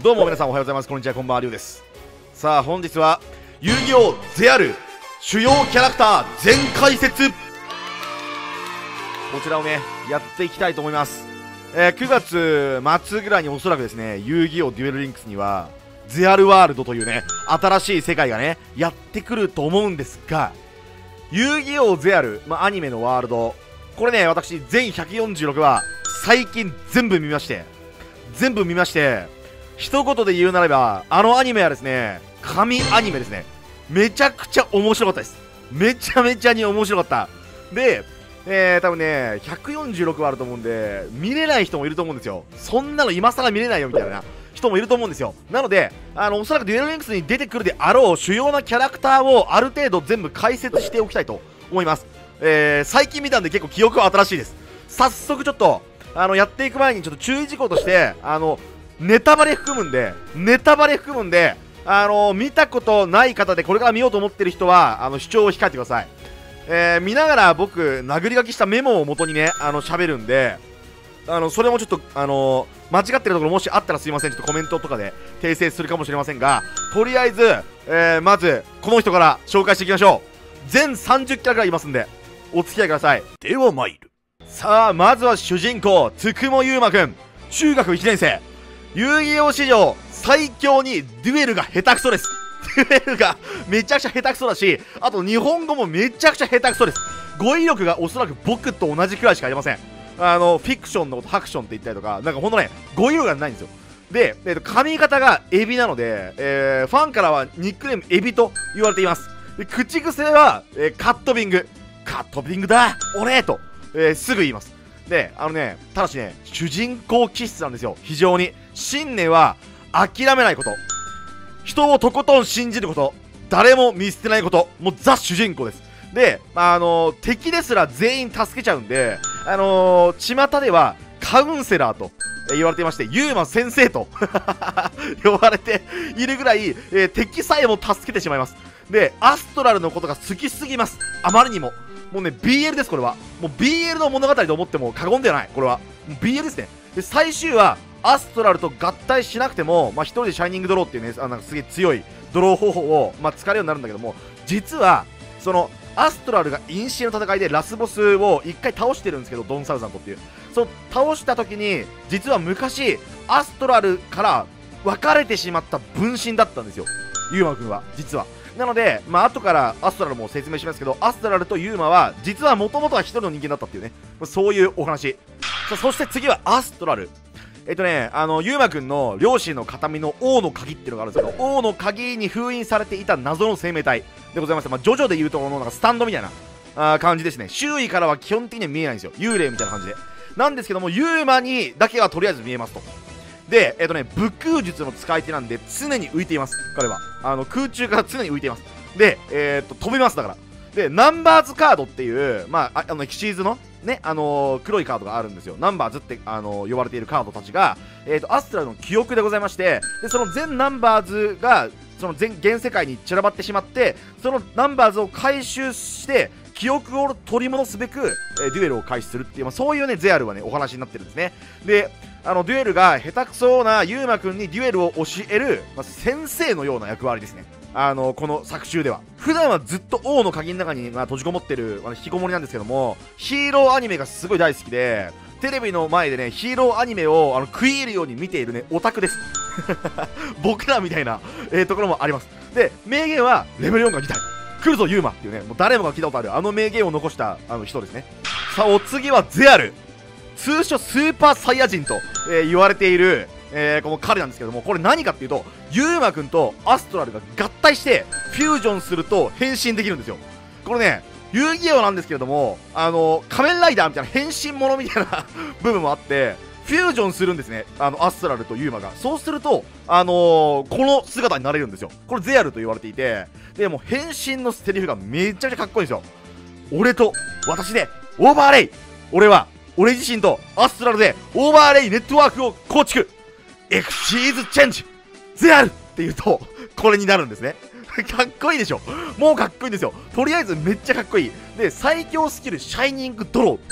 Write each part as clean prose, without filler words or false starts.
どうも皆さんおはようございます。こんにちは、こんばんは、りゅうです。さあ本日は遊戯王ゼアル主要キャラクター全解説、こちらをねやっていきたいと思います。9月末ぐらいにおそらくですね、遊戯王デュエルリンクスにはゼアルワールドというね新しい世界がねやってくると思うんですが、遊戯王ゼアル、アニメのワールド、これね私全146話最近全部見まして一言で言うならば、あのアニメはですね神アニメですね。めちゃくちゃ面白かったです。めちゃめちゃに面白かった。で多分ね146話あると思うんで見れない人もいると思うんですよ。そんなの今更見れないよみたいな人もいると思うんですよ。なのでおそらくデュエルリンクスに出てくるであろう主要なキャラクターをある程度全部解説しておきたいと思います。最近見たんで結構記憶は新しいです。早速ちょっとやっていく前にちょっと注意事項としてネタバレ含むんで見たことない方でこれから見ようと思ってる人は視聴を控えてください。見ながら僕殴り書きしたメモを元にね喋るんで、それもちょっと間違ってるところもしあったらすいません。ちょっとコメントとかで訂正するかもしれませんが、とりあえず、まずこの人から紹介していきましょう。全30キャラがいますんでお付き合いください。では参る。さあまずは主人公つくもゆうまくん、中学1年生。遊戯王史上最強にデュエルが下手くそです。デュエルがめちゃくちゃ下手くそだし、あと日本語もめちゃくちゃ下手くそです。語彙力がおそらく僕と同じくらいしかありません。フィクションのことハクションって言ったりとか、なんかほんとね語彙力がないんですよ。で、髪型がエビなので、ファンからはニックネームエビと言われています。で口癖は、カットビングだ俺と、すぐ言います。でただしね主人公気質なんですよ。非常に信念は諦めないこと、人をとことん信じること、誰も見捨てないこと、もうザ主人公です。で敵ですら全員助けちゃうんで、巷ではカウンセラーと言われていまして、ユーマ先生と呼ばれているぐらい、敵さえも助けてしまいます。でアストラルのことが好きすぎます。あまりにももうね BL です。これはもう BL の物語と思っても過言ではない。これはもう BL ですね。で最終はアストラルと合体しなくても、一人でシャイニングドローっていうねなんかすげえ強いドロー方法を、使えるようになるんだけども、実はそのアストラルがインシエの戦いでラスボスを1回倒してるんですけど、ドン・サウザントっていう、その倒した時に実は昔アストラルから別れてしまった分身だったんですよ、ユーマくんは実は。なので後からアストラルも説明しますけど、アストラルとユーマは実はもともとは1人の人間だったっていうね、そういうお話。そして次はアストラル。ユーマくんの両親の形見の王の鍵っていうのがあるんですけど、王の鍵に封印されていた謎の生命体でございまして、ジョジョでいうとなんかスタンドみたいな感じですね。周囲からは基本的には見えないんですよ、幽霊みたいな感じでなんですけども、ユーマにだけはとりあえず見えますと。で武空術の使い手なんで常に浮いています。彼は空中から常に浮いています。で飛びます。だからでナンバーズカードっていうシーズのね黒いカードがあるんですよ。ナンバーズって呼ばれているカードたちがアストラルの記憶でございまして、でその全ナンバーズがその現世界に散らばってしまって、そのナンバーズを回収して記憶を取り戻すべくデュエルを開始するっていう、そういうねゼアルはねお話になってるんですね。でデュエルが下手くそなユーマくんにデュエルを教える、先生のような役割ですね。この作中では普段はずっと王の鍵の中に閉じこもってる引きこもりなんですけども、ヒーローアニメがすごい大好きで、テレビの前でねヒーローアニメを食い入るように見ているねオタクです僕らみたいな、ところもあります。で名言はレベル4が来た来るぞユーマっていうね、もう誰もが聞いたことある名言を残した人ですね。さあお次はゼアル、通称スーパーサイヤ人と、言われている、この彼なんですけども、これ何かっていうと、ユーマくんとアストラルが合体してフュージョンすると変身できるんですよ。これね遊戯王なんですけれども仮面ライダーみたいな変身ものみたいな部分もあって、フュージョンするんですねアストラルとユーマが。そうするとこの姿になれるんですよ。これゼアルと言われていて、でもう変身のセリフがめちゃくちゃかっこいいんですよ。俺と私でオーバーレイ、俺自身とアストラルでオーバーレイネットワークを構築、エクシーズチェンジゼアルって言うとこれになるんですねかっこいいでしょ。もうかっこいいんですよ。とりあえずめっちゃかっこいい。で最強スキルシャイニングドローっていうね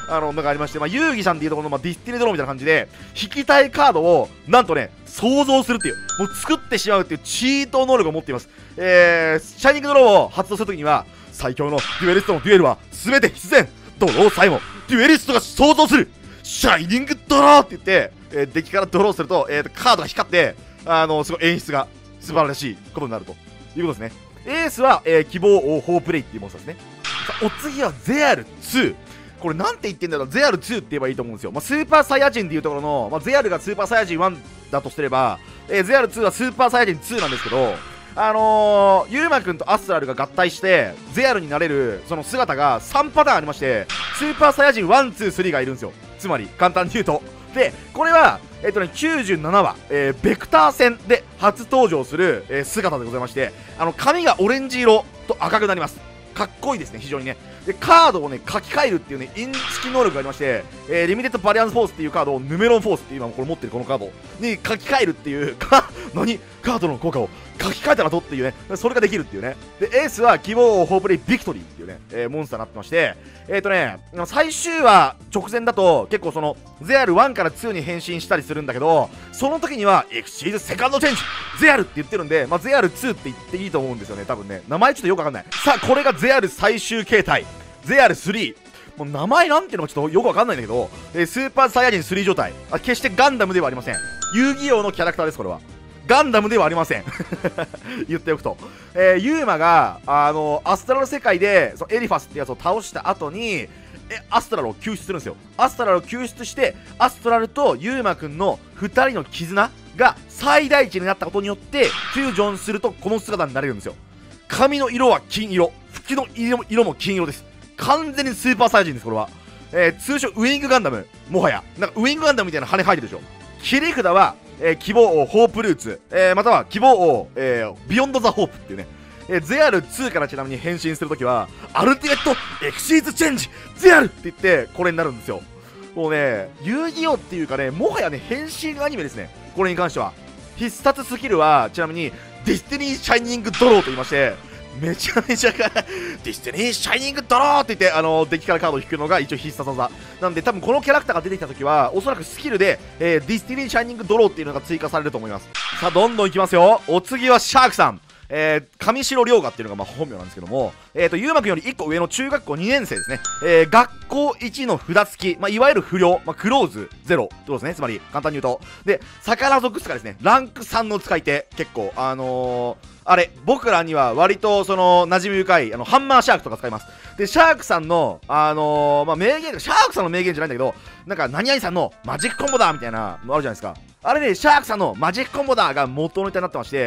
のがありまして、遊戯さんっていうところの、ディスティニードローみたいな感じで、引きたいカードを、なんとね、想像するっていう、もう作ってしまうっていうチート能力を持っています。シャイニングドローを発動するときには、最強のデュエリストのデュエルは、すべて必然ドローさえも、デュエリストが想像するシャイニングドローって言って、デッキからドローすると、カードが光って、すごい演出が素晴らしいことになるということですね。エースは、希望王ホープレイっていうモンスターですね。さあ、お次はゼアル2。これなんて言ってんだろう、ゼアル2って言えばいいと思うんですよ。スーパーサイヤ人っていうところの、ゼアルがスーパーサイヤ人1だとすれば、ゼアル2はスーパーサイヤ人2なんですけど、ユーマくんとアストラルが合体して、ゼアルになれる、その姿が3パターンありまして、スーパーサイヤ人1、2、3がいるんですよ。つまり、簡単に言うと。で、これは、97話、ベクター戦で初登場する、姿でございまして、髪がオレンジ色と赤くなります。かっこいいですね、非常にね。で、カードをね、書き換えるっていうね、インチキ能力がありまして、リミテッドバリアンスフォースっていうカードをヌメロンフォースっていう今これ持ってるこのカードに書き換えるっていう、何カードの効果を書き換えたらとっていうね、それができるっていうね。で、エースは希望王ホープレイビクトリーっていうね、モンスターになってまして、最終話直前だと結構その、ゼアル1から2に変身したりするんだけど、その時には、エクシーズセカンドチェンジゼアルって言ってるんで、ゼアル2って言っていいと思うんですよね、多分ね。名前ちょっとよくわかんない。さあ、これがゼアル最終形態。ゼアル3。もう名前なんていうのかちょっとよくわかんないんだけど、スーパーサイヤ人3状態。決してガンダムではありません。遊戯王のキャラクターです、これは。ガンダムではありません。言っておくと。ユーマが、アストラル世界で、そのエリファスってやつを倒した後に、アストラルを救出するんですよ。アストラルを救出して、アストラルとユーマくんの2人の絆が最大値になったことによって、フュージョンするとこの姿になれるんですよ。髪の色は金色。服の色も金色です。完全にスーパーサイヤ人です、これは。通称ウィングガンダム。もはや。なんかウィングガンダムみたいな羽生えてるでしょ。切り札は、希望王ホープルーツ、または希望王、ビヨンドザホープっていうね。ゼアル2からちなみに変身するときは、アルティメットエクシーズチェンジゼアルって言って、これになるんですよ。もうね、遊戯王っていうかね、もはやね、変身アニメですね。これに関しては。必殺スキルは、ちなみに、ディスティニーシャイニングドローと言いまして、めちゃめちゃディスティニーシャイニングドローって言って、デッキからカードを引くのが一応必殺技。なんで、多分このキャラクターが出てきたときは、おそらくスキルで、ディスティニーシャイニングドローっていうのが追加されると思います。さあ、どんどんいきますよ。お次はシャークさん。上白涼河っていうのが本名なんですけども、ゆうまくんより1個上の中学校2年生ですね。学校1の札付き、いわゆる不良、クローズ0ってことですね。つまり、簡単に言うと。で、魚属使いですね。ランク3の使い手、結構、あれ、僕らには割と、馴染み深い、ハンマーシャークとか使います。で、シャークさんの、名言、シャークさんの名言じゃないんだけど、なんか、何々さんのマジックコンボだみたいなのあるじゃないですか。あれね、シャークさんのマジックコンボだが元ネタになってまして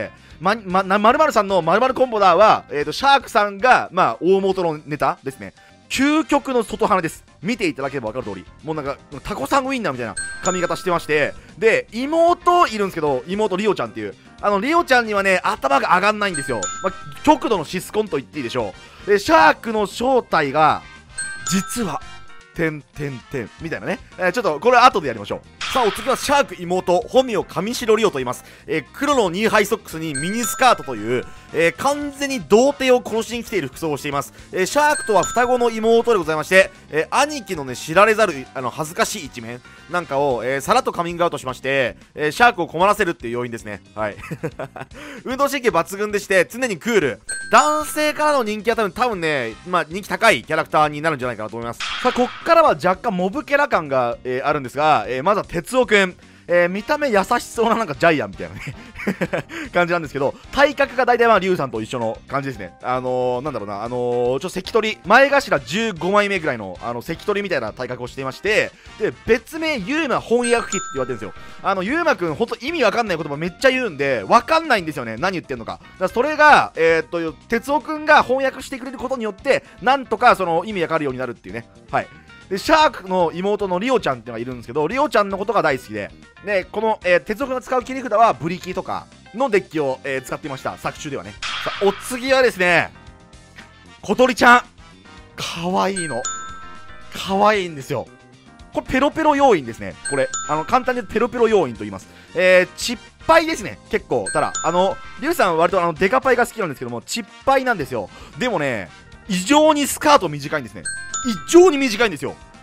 、〇〇さんの〇〇コンボだは、シャークさんが、大元のネタですね。究極の外鼻です。見ていただければ分かる通り。もうなんか、タコさんウインナーみたいな髪型してまして、で、妹いるんですけど、妹リオちゃんっていう。リオちゃんにはね、頭が上がんないんですよ。極度のシスコンと言っていいでしょう。で、シャークの正体が、実は、みたいなね。ちょっと、これ後でやりましょう。さあ、お次はシャーク妹、本名上白リオと言います。黒のニーハイソックスにミニスカートという、完全に童貞を殺しに来ている服装をしています。シャークとは双子の妹でございまして、兄貴のね、知られざる、恥ずかしい一面なんかを、さらっとカミングアウトしまして、シャークを困らせるっていう要因ですね。はい。運動神経抜群でして、常にクール。男性からの人気は多分ね、人気高いキャラクターになるんじゃないかなと思います。さあ、こっからは若干モブキャラ感が、あるんですが、まずは哲夫くん。見た目優しそうななんかジャイアンみたいなね感じなんですけど、体格が大体リュウさんと一緒の感じですね。なんだろうな、関取、前頭15枚目ぐらいの、関取みたいな体格をしていまして、で、別名、ユーマ翻訳機って言われてるんですよ。ユーマくん、ほんと意味わかんない言葉めっちゃ言うんで、わかんないんですよね。何言ってんのか。だからそれが、哲夫くんが翻訳してくれることによって、なんとかその意味わかるようになるっていうね。はい。で、シャークの妹のリオちゃんっていうのがいるんですけど、リオちゃんのことが大好きで、で、この、哲夫が使う切り札はブリキとかのデッキを、使っていました。作中ではね。さあ、お次はですね、小鳥ちゃん。かわいいの。かわいいんですよ。これペロペロ要因ですね。これ。簡単に言うとペロペロ要因と言います。チッパイですね。結構。ただ、リュウさんは割とデカパイが好きなんですけども、チッパイなんですよ。でもね、異常にスカート短いんですね。異常に短いんですよ。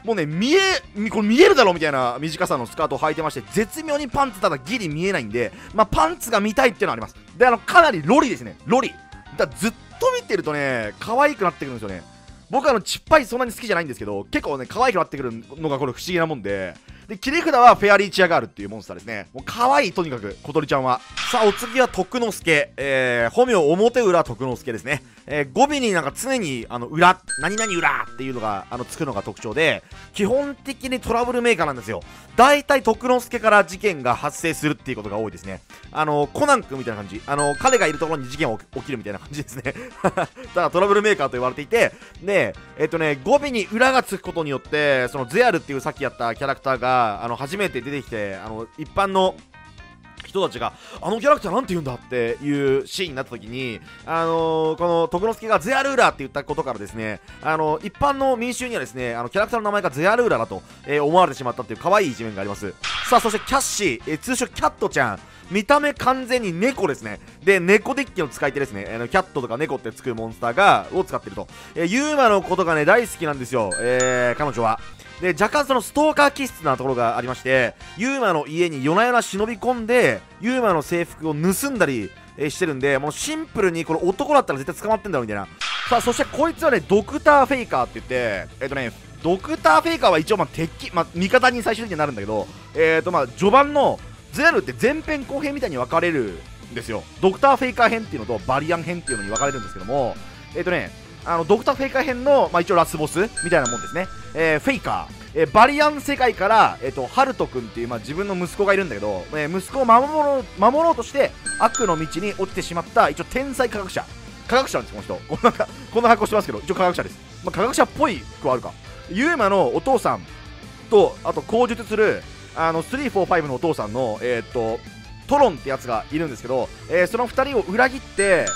もうね、これ見えるだろみたいな短さのスカートを履いてまして、絶妙にパンツただギリ見えないんで、まあ、パンツが見たいっていうのはあります。で、かなりロリですね。ロリ。だからずっと見てるとね、可愛くなってくるんですよね。僕ちっぱいそんなに好きじゃないんですけど、結構ね、可愛くなってくるのがこれ不思議なもんで、で、切り札はフェアリーチアガールっていうモンスターですね。もう可愛い、とにかく、小鳥ちゃんは。さあ、お次は徳之助。本名表裏徳之助ですね。語尾になんか常に、裏、何々裏っていうのが、つくのが特徴で、基本的にトラブルメーカーなんですよ。大体徳之助から事件が発生するっていうことが多いですね。コナン君みたいな感じ。彼がいるところに事件が起きるみたいな感じですね。だからトラブルメーカーと言われていて、で、語尾に裏がつくことによって、そのゼアルっていうさっきやったキャラクターが、初めて出てきて、一般の人たちがキャラクターなんて言うんだっていうシーンになった時に、この徳之助がゼアルーラーって言ったことからですね、一般の民衆にはですね、キャラクターの名前がゼアルーラーだと、思われてしまったっていう可愛い一面があります。さあ、そしてキャッシー、通称キャットちゃん。見た目完全に猫ですね。で、猫デッキの使い手ですね。キャットとか猫ってつくモンスターを使ってると。ユーマのことがね、大好きなんですよ。彼女は。で、若干そのストーカー気質なところがありまして、ユーマの家に夜な夜な忍び込んで、ユーマの制服を盗んだり、してるんで、もうシンプルにこれ男だったら絶対捕まってんだろみたいな。さあ、そしてこいつはね、ドクターフェイカーって言って、ドクターフェイカーは一応敵、味方に最終的になるんだけど、序盤のゼアルって前編後編みたいに分かれるんですよ。ドクターフェイカー編っていうのとバリアン編っていうのに分かれるんですけども、ドクターフェイカー編の、一応ラスボスみたいなもんですね。フェイカー。バリアン世界から、ハルト君っていう、自分の息子がいるんだけど、息子を守ろうとして悪の道に落ちてしまった一応天才科学者なんです、この人。こんな格好してますけど、一応科学者です。科学者っぽい句はあるか。ユーマのお父さんと、あと口述する3、4、5のお父さんのトロンってやつがいるんですけど、その2人を裏切って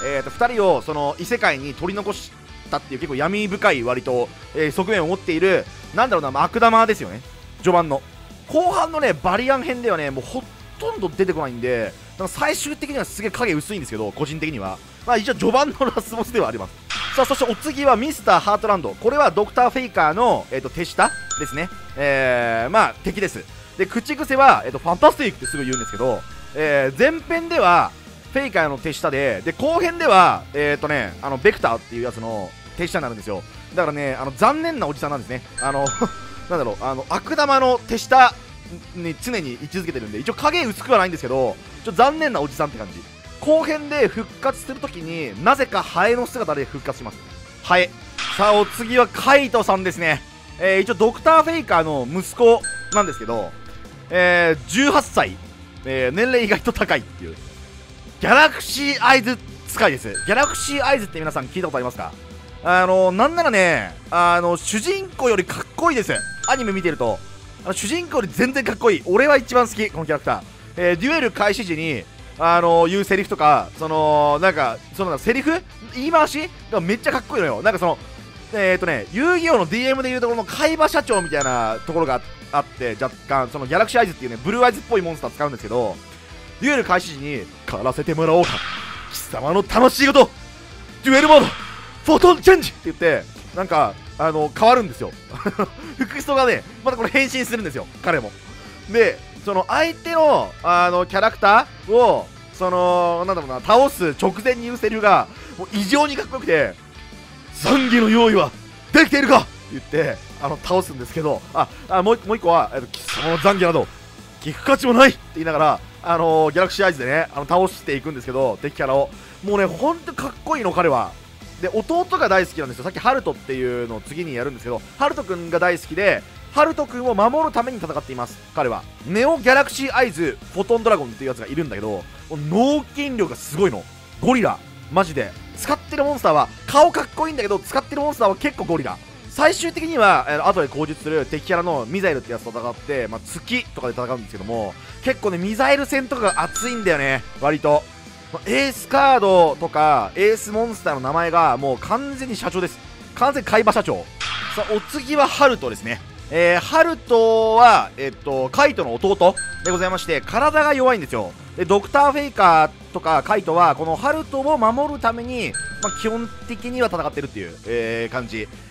、2人をその異世界に取り残したっていう結構闇深い割と、側面を持っている、なんだろうな、悪玉ですよね。序盤の後半のねバリアン編ではね、もうほとんど出てこないんで、なんか最終的にはすげえ影薄いんですけど、個人的には一応序盤のラスボスではあります。さあ、そしてお次はミスターハートランド。これはドクターフェイカーの、手下ですね。敵です。で、口癖は、ファンタスティックってすぐ言うんですけど、前編ではフェイカーの手下で、後編ではベクターっていうやつの手下になるんですよ。だからね、残念なおじさんなんですね。なんだろう、悪玉の手下に常に位置づけてるんで、一応影薄くはないんですけど、残念なおじさんって感じ。後編で復活するときになぜかハエの姿で復活します。ハエ。さあ、お次はカイトさんですね。一応ドクターフェイカーの息子なんですけど、18歳、年齢意外と高いっていうギャラクシーアイズ使いです。ギャラクシーアイズって皆さん聞いたことありますか？なんならね、主人公よりかっこいいです。アニメ見てると主人公より全然かっこいい。俺は一番好き、このキャラクター。デュエル開始時に言うセリフとか、なんかセリフ言い回しがめっちゃかっこいいのよ。なんか遊戯王の DM でいうところの海馬社長みたいなところがあって、若干ギャラクシーアイズっていうね、ブルーアイズっぽいモンスター使うんですけど、デュエル開始時に狩らせてもらおうか、貴様の楽しいこと、デュエルモードフォトンチェンジって言って、なんか変わるんですよ。服装がね、またこれ変身するんですよ、彼も。で、相手のキャラクターをなんだろうな、倒す直前に言うセリフがもう異常にかっこよくて、懺悔の用意はできているかって言って倒すんですけど、もう一個は貴様の懺悔など聞く価値もないって言いながらギャラクシーアイズでね倒していくんですけど、敵キャラをもうね、ほんとかっこいいの彼は。で、弟が大好きなんですよ。さっきハルトっていうのを次にやるんですけど、ハルトくんが大好きで、ハルトくんを守るために戦っています、彼は。ネオギャラクシーアイズフォトンドラゴンっていうやつがいるんだけど、脳筋力がすごいの。ゴリラマジで使ってるモンスターは顔かっこいいんだけど、使ってるモンスターは結構ゴリラ。最終的には後で口述する敵キャラのミザイルってやつと戦って、月とかで戦うんですけども、結構ねミサイル戦とかが熱いんだよね、割と。エースカードとかエースモンスターの名前がもう完全に社長です。完全に海馬社長。さあ、お次はハルトですね。ハルトはカイトの弟でございまして、体が弱いんですよ。で、ドクターフェイカーとかカイトはこのハルトを守るために、基本的には戦ってるっていう、感じ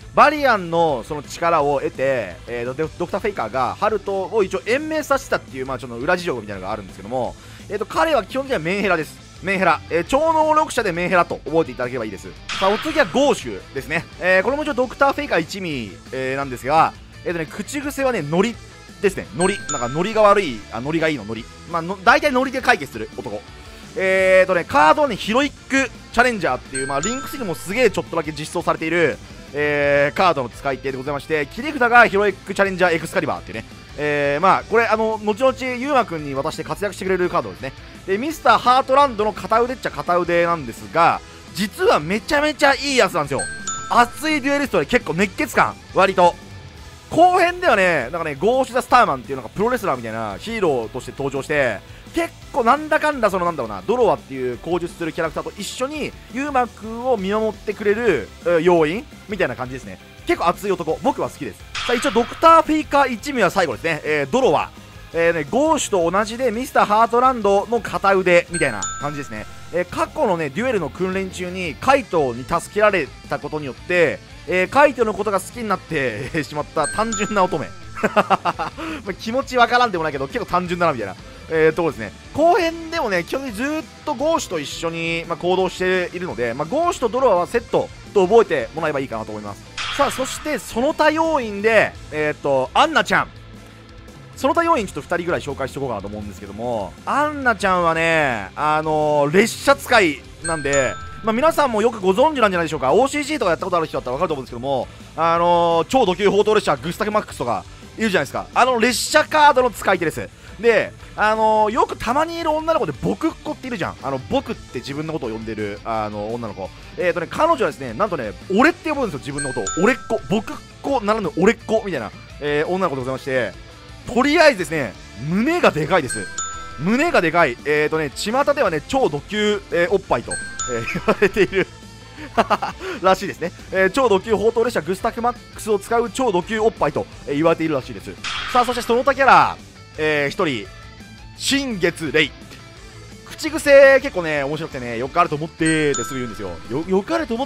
バリアンのその力を得て、ドクター・フェイカーがハルトを一応延命させたっていう、まあ、ちょっと裏事情みたいなのがあるんですけども、彼は基本的にはメンヘラです。メンヘラ、超能力者でメンヘラと覚えていただければいいです。さあ、お次はゴーシュですね。これも一応ドクター・フェイカー一味、なんですが、口癖はね、ノリですね。ノリ。なんかノリが悪い、ノリがいいの、ノリ。まあ、大体ノリで解決する男。カードはね、ヒロイックチャレンジャーっていう、まあ、リンク3にもすげえちょっとだけ実装されている、カードの使い手でございまして、切り札がヒロイックチャレンジャーエクスカリバーっていうね、まあ、これ、後々、ユーマくんに渡して活躍してくれるカードですね。で、ミスターハートランドの片腕っちゃ片腕なんですが、実はめちゃめちゃいいやつなんですよ。熱いデュエリストで結構熱血感、割と。後編ではね、なんかね、ゴーシュ・ザ・スターマンっていうのがプロレスラーみたいなヒーローとして登場して、結構なんだかんだそのなんだろうな、ドロワっていう口述するキャラクターと一緒にユーマくんを見守ってくれる要員みたいな感じですね。結構熱い男、僕は好きです。さあ、一応ドクター・フェイカー一味は最後ですね。ドロワ。ゴーシュと同じでミスターハートランドの片腕みたいな感じですね。過去のね、デュエルの訓練中にカイトに助けられたことによって、カイトのことが好きになってしまった単純な乙女。気持ちわからんでもないけど、結構単純だなみたいな。ところですね。後編でもね、基本的にずっとゴーシュと一緒に、まあ、行動しているので、まあ、ゴーシュとドロワはセットと覚えてもらえばいいかなと思います。さあ、そしてその他要員で、アンナちゃん。その他要員ちょっと2人ぐらい紹介しておこうかなと思うんですけども、アンナちゃんはね、列車使いなんで、まあ、皆さんもよくご存知なんじゃないでしょうか。 OCG とかやったことある人だったら分かると思うんですけども、超ド級砲塔列車グスタフマックスとかいるじゃないですか。列車カードの使い手です。で、よくたまにいる女の子で僕っ子っているじゃん。僕って自分のことを呼んでる女の子。彼女はですね、なんとね、俺って呼ぶんですよ、自分のことを。俺っ子、僕っ子ならぬ俺っ子みたいな、女の子でございまして、とりあえずですね、胸がでかいです。胸がでかい。巷ではね、超ド級、おっぱいと、言われているらしいですね。超ド級砲塔列車グスタフマックスを使う超ド級おっぱいと、言われているらしいです。さあ、そしてその他キャラ、1人、新月レイ。口癖結構ね、面白くてね、よかれと思ってってすぐ言うんですよ。よかれと思って、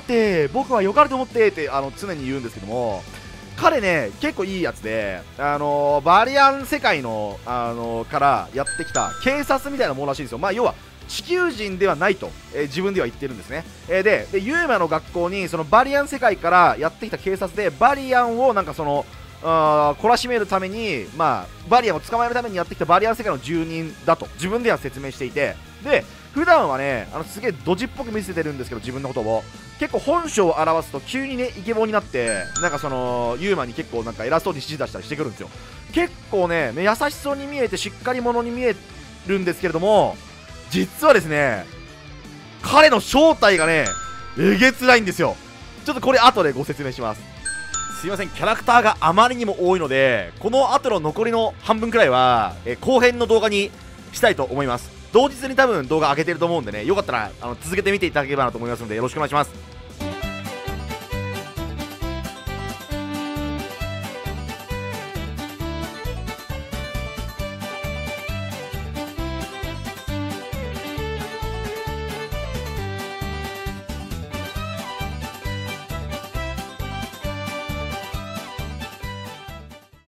僕はよかれと思ってって常に言うんですけども、彼ね、結構いいやつで、バリアン世界の、からやってきた警察みたいなものらしいんですよ。まあ、要は、地球人ではないと、自分では言ってるんですね。で、ユーマの学校に、そのバリアン世界からやってきた警察で、バリアンをなんかその、懲らしめるために、まあ、バリアンを捕まえるためにやってきたバリアン世界の住人だと、自分では説明していて、で、普段はね、すげえドジっぽく見せてるんですけど、自分のことを。結構本性を表すと急にね、イケボになって、なんかその、ユーマに結構なんか偉そうに指示出したりしてくるんですよ。結構ね、優しそうに見えてしっかり者に見えるんですけれども、実はですね、彼の正体がね、えげつないんですよ。ちょっとこれ後でご説明します。すいません、キャラクターがあまりにも多いので、この後の残りの半分くらいは、後編の動画にしたいと思います。同日に多分動画上げてると思うんでね、よかったら続けてみていただければなと思いますので、よろしくお願いします。